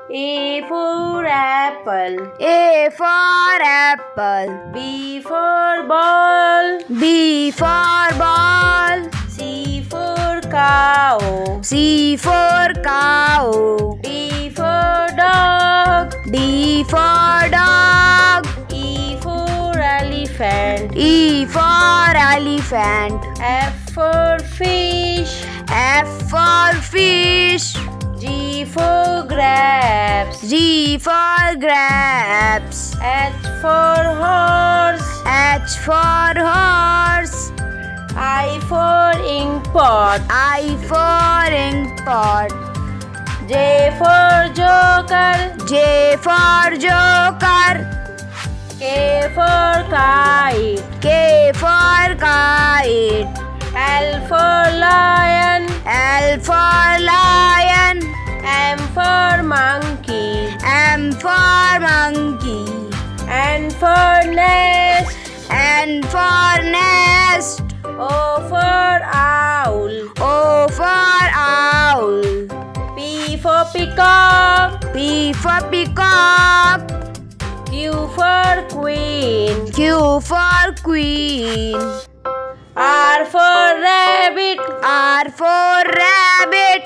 A for apple. A for apple. B for ball. B for ball. C for cow. C for cow. D for dog. D for dog. E for elephant. E for elephant. F for fish. F for fish. G for grapes. G for grapes. H for horse. H for horse. I for ink pot. I for ink pot. J for joker. J for joker. K for kite. K for kite. L for lion. L for lion. M for monkey. M for monkey. N for nest. N for nest. O for owl. O for owl. P for peacock. P for peacock. Q for queen. Q for queen. R for rabbit. R for rabbit.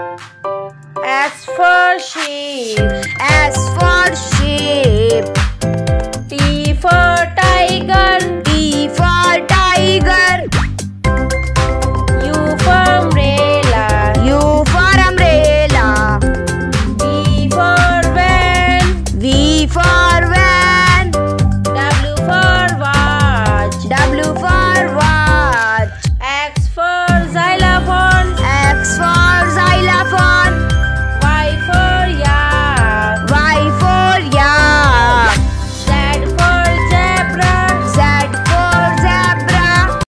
S for sheep. S for sheep. T for tiger.